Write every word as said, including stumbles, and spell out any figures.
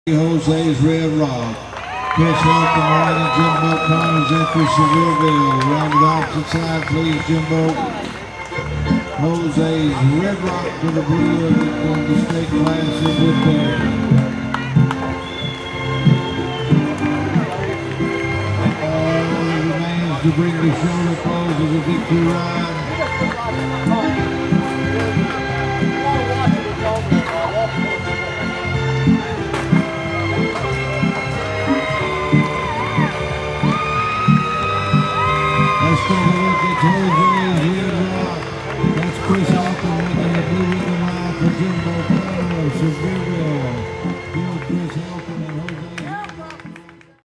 Jose's Red Rock. Chris Helton riding Jimbo Connors in for Sevierville. Around the opposite side, please, Jimbo. Jose's Red Rock to the blue of it on the state classes with there. All remains to bring the show to close as a victory ride. Let's take a look at Jose's Red Rock. That's Chris Helton making the blue ribbon ride for Jimbo Connors.